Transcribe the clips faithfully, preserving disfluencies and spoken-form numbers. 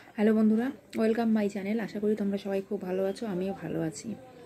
Hello বন্ধুরা, welcome my channel. আশা করি তোমরা সবাই খুব ভালো আছো, আমিও ভালো আছি।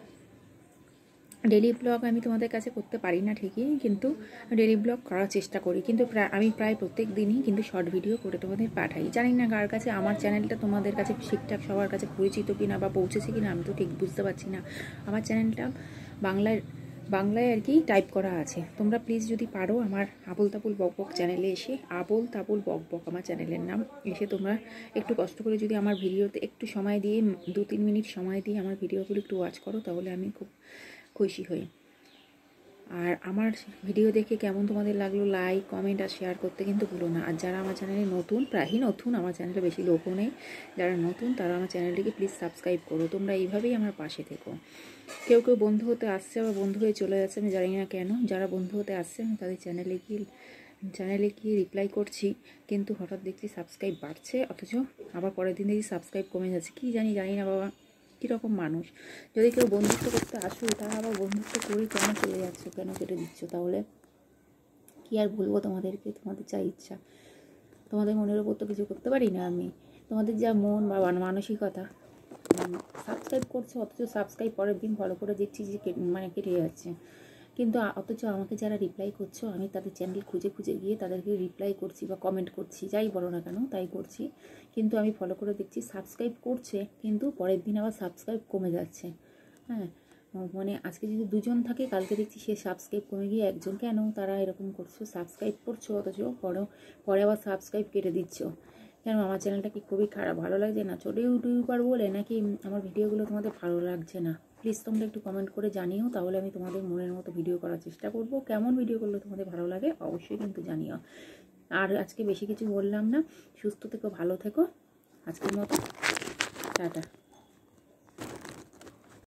ডেলি ব্লগ আমি তোমাদের কাছে করতে পারি না ঠিকই, কিন্তু ডেলি ব্লগ করার চেষ্টা করি। কিন্তু প্রায় আমি প্রায় প্রত্যেক দিনই কিন্তু শর্ট ভিডিও করে তোমাদের পাঠাই। জানি না কার কাছে আমার চ্যানেলটা তোমাদের কাছে ঠিকঠাক সবার কাছে পরিচিত কিনা বা পৌঁছেছে কিনা, আমি তো ঠিক বুঝতে পারছি না। আমার চ্যানেলটা বাংলায় বাংলায় আর কি টাইপ করা আছে। তোমরা প্লিজ যদি পারো আমার আবুল তাবুল বক বক চ্যানেলে এসে, আবুল তাবুল বক বক আমার চ্যানেলের নাম, এসে তোমরা একটু কষ্ট করে যদি আমার ভিডিওতে একটু সময় দিয়ে দু তিন মিনিট সময় দিয়ে আমার ভিডিওগুলো একটু ওয়াচ করো, তাহলে আমি খুব খুশি হই। আর আমার ভিডিও দেখে কেমন তোমাদের লাগলো লাইক কমেন্ট আর শেয়ার করতে কিন্তু ভুলো না। আর যারা আমার চ্যানেলে নতুন, প্রায়ই নতুন, আমার চ্যানেলে বেশি লোকও নেই, যারা নতুন তারা আমার চ্যানেলটিকে প্লিজ সাবস্ক্রাইব করো। তোমরা এইভাবেই আমার পাশে থেকো। কেউ কেউ বন্ধু হতে আসছে আবার বন্ধু হয়ে চলে যাচ্ছে, আমি জানি না কেন। যারা বন্ধু হতে আসছে আমি তাদের চ্যানেলে গিয়ে চ্যানেলে গিয়ে রিপ্লাই করছি, কিন্তু হঠাৎ দেখছি সাবস্ক্রাইব বাড়ছে, অথচ আবার পরের দিন দেখি সাবস্ক্রাইব কমে যাচ্ছে। কি জানি জানি না বাবা, কীরকম মানুষ। যদি কেউ বন্ধুত্ব করতে আসো, তারা আবার বন্ধুত্ব করে কেন চলে যাচ্ছ, কেন কেটে দিচ্ছ? তাহলে কি আর বলবো তোমাদেরকে, তোমাদের যা ইচ্ছা। তোমাদের মনের ওপর তো কিছু করতে পারি না আমি। তোমাদের যা মন বা মানসিকতা, সাবস্ক্রাইব করছো অথচ সাবস্ক্রাইব পরের দিন ফলো করে দেখছি যে মানে কেটে যাচ্ছে। কিন্তু অথচ আমাকে যারা রিপ্লাই করছো, আমি তাদের চ্যানেল খুঁজে খুঁজে গিয়ে তাদেরকে রিপ্লাই করছি বা কমেন্ট করছি, যাই বলো না কেন তাই করছি, কিন্তু আমি ফলো করে দেখছি সাবস্ক্রাইব করছে, কিন্তু পরের দিন আবার সাবস্ক্রাইব কমে যাচ্ছে। হ্যাঁ, মানে আজকে যদি দুজন থাকে, কালকে দেখছি সে সাবস্ক্রাইব কমে গিয়ে একজন। কেন তারা এরকম করছো? সাবস্ক্রাইব করছো অথচ পরে পরে আবার সাবস্ক্রাইব কেটে দিচ্ছ কেন? আমার চ্যানেলটা কি খুবই খারাপ, ভালো লাগছে না ছোটো ইউটিউবার বলে, নাকি আমার ভিডিওগুলো তোমাদের ভালো লাগছে না? প্লিজ তোমরা একটু কমেন্ট করে জানিও, তাহলে আমি তোমাদের মনের মতো ভিডিও করার চেষ্টা করব। কেমন ভিডিও করলে তোমাদের ভালো লাগে অবশ্যই কিন্তু জানিও। আর আজকে বেশি কিছু বললাম না, সুস্থ থেকো, ভালো থেকো, আজকের মতো টাটা।